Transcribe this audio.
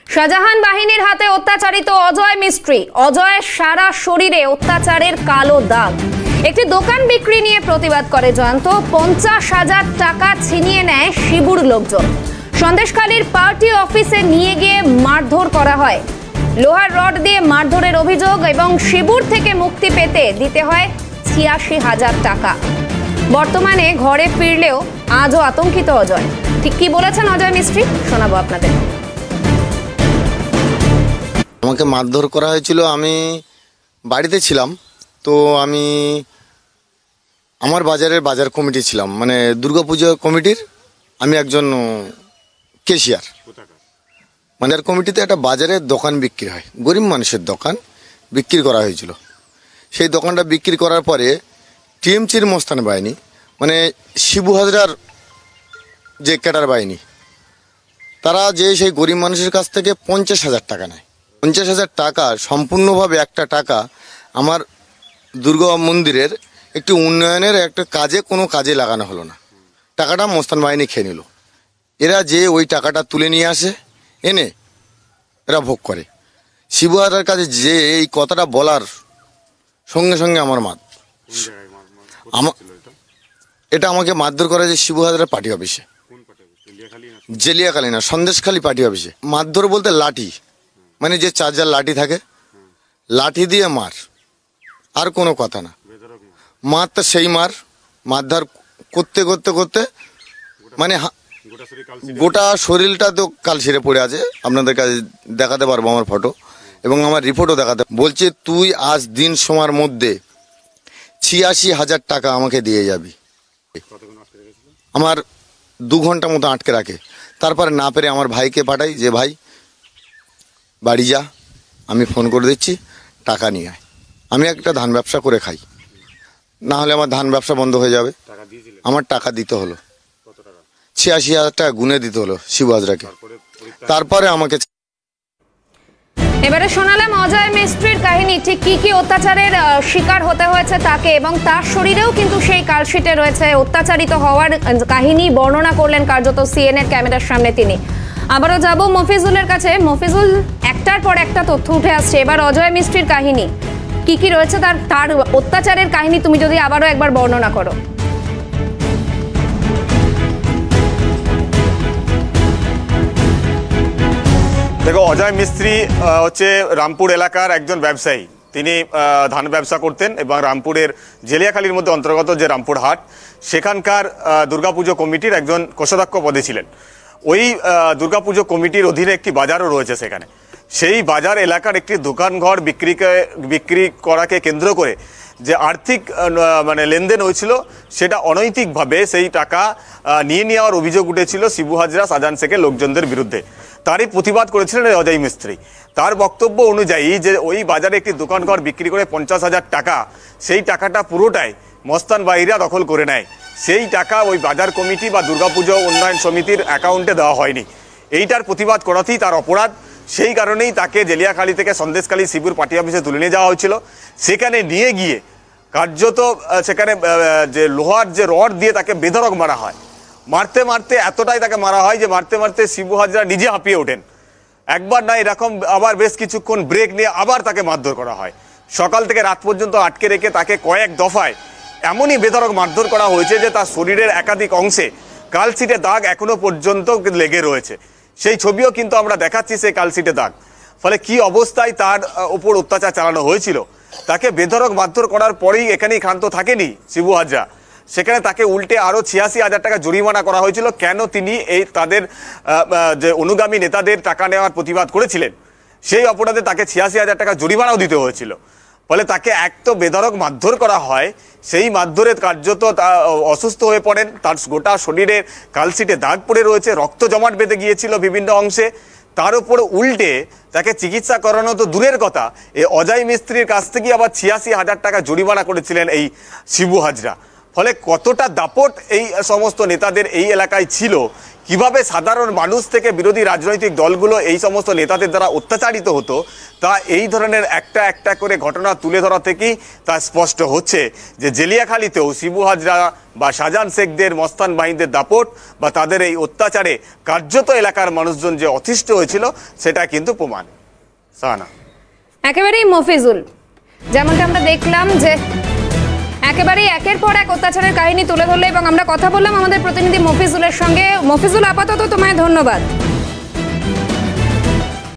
শাহজাহান বাহিনীর হাতে অত্যাচারিত অজয় মিস্ত্রি। অজয়ের সারা শরীরে অত্যাচারের কালো দাগ। একটি দোকান বিক্রি নিয়ে প্রতিবাদ করে জয়ন্ত। 50,000 টাকা ছিনিয়ে নেয় শিবুর লোকজন। সন্দেশখালীর পার্টি অফিসে নিয়ে গিয়ে মারধর করা হয়। লোহার রড দিয়ে মারধরের অভিযোগ এবং শিবুর থেকে মুক্তি পেতে দিতে হয় 86,000 টাকা। বর্তমানে ঘরে ফিরলেও আজও আতঙ্কিত অজয়। ঠিক কি বলেছেন অজয় মিস্ত্রি শোনাবো আপনাদের। আমাকে মারধর করা হয়েছিল, আমি বাড়িতে ছিলাম। তো আমি আমার বাজার কমিটি ছিলাম, মানে দুর্গাপূজা কমিটির আমি একজন ক্যাশিয়ার। বাজার কমিটিতে একটা বাজারের দোকান বিক্রি হয়, গরিব মানুষের দোকান বিক্রি করা হয়েছিল। সেই দোকানটা বিক্রি করার পরে টিএমসির মস্তান বাহিনী, মানে শিবু হাজরার যে ক্যাডার বাহিনী, তারা যে সেই গরিব মানুষের কাছ থেকে 50,000 টাকা নেয়। 50,000 টাকা সম্পূর্ণভাবে একটা টাকা আমার দুর্গা মন্দিরের একটি উন্নয়নের একটা কোনো কাজে লাগানো হলো না। টাকাটা মস্তান বাহিনী খেয়ে নিল। এরা যে ওই টাকাটা তুলে নিয়ে আসে, এনে এরা ভোগ করে। শিবু হাজরার কাছে যে এই কথাটা বলার সঙ্গে সঙ্গে আমার এটা আমাকে মারধর করা যে শিবু হাজরার পার্টি অফিসে, জেলিয়াখালী না, সন্দেশখালী পার্টি অফিসে। মারধর বলতে লাঠি, মানে যে চার্জার লাঠি থাকে, লাঠি দিয়ে মার, আর কোনো কথা না। মার তো সেই মারধর করতে করতে করতে মানে গোটা শরীরটা তো কালশিরে পড়ে আছে। আপনাদের কাছে দেখাতে পারবো আমার ফটো এবং আমার রিপোর্টও দেখাতে। বলছে তুই আজ দিন সময়ের মধ্যে 86,000 টাকা আমাকে দিয়ে যাবি। আমার 2 ঘন্টা মতো আটকে রাখে। তারপরে না পেরে আমার ভাইকে পাঠাই যে ভাই বাড়ি যা, আমি ফোন করে দিচ্ছি, টাকা নিয়ে আয়। আমি একটা ধান ব্যবসা করে খাই, না হলে আমার ধান ব্যবসা বন্ধ হয়ে যাবে। আমার টাকা দিতে হলো 86,000 টাকা গুনে দিতে হলো শিবু হাজরাকে। তারপরে আমাকে এবারে শোনালাম অজয় মিস্ত্রির কাহিনী। ঠিক কি কি অত্যাচারের শিকার হতে হয়েছে তাকে, এবং তার শরীরেও কিন্তু সেই কালশিটে রয়েছে। অত্যাচারিত হওয়ার কাহিনী বর্ণনা করলেন কার্যত সিএনএর ক্যামেরার সামনে তিনি। আবারও যাব মফিজুলের কাছে। মফিজুল, একটার পর একটা তথ্য উঠে আসছে। এবার অজয় মিস্ত্রির কাহিনী কি কি রয়েছে, তার অত্যাচারের কাহিনী তুমি যদি আবারও একবার বর্ণনা করো। দেখো, অজয় মিস্ত্রি হচ্ছে রামপুর এলাকার একজন ব্যবসায়ী। তিনি ধান ব্যবসা করতেন এবং রামপুরের জেলিয়াখালীর মধ্যে অন্তর্গত যে রামপুর হাট, সেখানকার দুর্গাপুজো কমিটির একজন কোষাধ্যক্ষ পদে ছিলেন। ওই দুর্গাপুজো কমিটির অধীনে একটি বাজারও রয়েছে সেখানে। সেই বাজার এলাকার একটি দোকানঘর বিক্রি করাকে কেন্দ্র করে যে আর্থিক মানে লেনদেন হয়েছিল, সেটা অনৈতিকভাবে সেই টাকা নিয়ে নেওয়ার অভিযোগ উঠেছিল শিবু হাজরা, শাহজাহান শেখের লোকজনদের বিরুদ্ধে। তারই প্রতিবাদ করেছিলেন অজয় মিস্ত্রি। তার বক্তব্য অনুযায়ী যে ওই বাজারে একটি দোকানঘর বিক্রি করে 50,000 টাকা, সেই টাকাটা পুরোটাই মস্তান বাহিনীরা দখল করে নেয়। সেই টাকা ওই বাজার কমিটি বা দুর্গাপুজো উন্নয়ন সমিতির অ্যাকাউন্টে দেওয়া হয়নি। এইটার প্রতিবাদ করাতেই তার অপরাধ। সেই কারণেই তাকে জেলিয়াখালী থেকে সন্দেশখালী শিবুর পার্টি অফিসে তুলে নিয়ে যাওয়া হয়েছিল। সেখানে নিয়ে গিয়ে কার্যত সেখানে যে লোহার যে রড দিয়ে তাকে বেধড়ক মারা হয়। মারতে মারতে এতটাই তাকে মারা হয় যে মারতে মারতে শিবু হাজরা নিজে হাঁপিয়ে ওঠেন। একবার না, এরকম আবার বেশ কিছুক্ষণ ব্রেক নিয়ে আবার তাকে মারধর করা হয়। সকাল থেকে রাত পর্যন্ত আটকে রেখে তাকে কয়েক দফায় এমনই বেধড়ক মারধর করা হয়েছে যে তার শরীরের একাধিক অংশে কালশিটে দাগ এখনো পর্যন্ত লেগে রয়েছে। সেই ছবিও কিন্তু আমরা দেখাচ্ছি, সেই কালশিটে দাগ। ফলে কি অবস্থায় তার উপর অত্যাচার চালানো হয়েছিল। তাকে বেধড়ক মারধর করার পরেই এখানেই ক্ষান্ত থাকেনি শিবু হাজরা। সেখানে তাকে উল্টে আরও 86,000 টাকা জরিমানা করা হয়েছিল। কেন? তিনি এই তাদের যে অনুগামী নেতাদের টাকা নেওয়ার প্রতিবাদ করেছিলেন, সেই অপরাধে তাকে 86,000 টাকা জরিমানাও দিতে হয়েছিল। ফলে তাকে এক তো বেধড়ক মারধর করা হয়, সেই মারধরে কার্যত অসুস্থ হয়ে পড়েন। তার গোটা শরীরে কালশিটে দাগ পড়ে রয়েছে, রক্ত জমাট বেঁধে গিয়েছিল বিভিন্ন অংশে। তার উপর উল্টে তাকে চিকিৎসা করানো তো দূরের কথা, এই অজয় মিস্ত্রির কাছ থেকে আবার 86,000 টাকা জরিমানা করেছিলেন এই শিবু হাজরা। ফলে কতটা দাপট এই সমস্ত নেতাদের এই এলাকায় ছিল, কিভাবে সাধারণ মানুষ থেকে বিরোধী রাজনৈতিক দলগুলো এই সমস্ত নেতাদের দ্বারা অত্যাচারিত হতো, তা এই ধরনের একটা একটা করে ঘটনা তুলে ধরা থেকেই তা স্পষ্ট হচ্ছে যে জেলিয়াখালীতেও শিবু হাজরা বা শাহজাহান শেখদের মস্তান বাহিনীদের দাপট বা তাদের এই অত্যাচারে কার্যত এলাকার মানুষজন যে অতিষ্ঠ হয়েছিল সেটা কিন্তু প্রমাণ। সাহানা। একেবারেই মফিজুল, যেমনটা আমরা দেখলাম যে একেবারেই একের পর এক অত্যাচারের কাহিনী তুলে ধরলে এবং আমরা কথা বললাম আমাদের প্রতিনিধি মফিজুলের সঙ্গে। মফিজুল, আপাতত তোমায় ধন্যবাদ।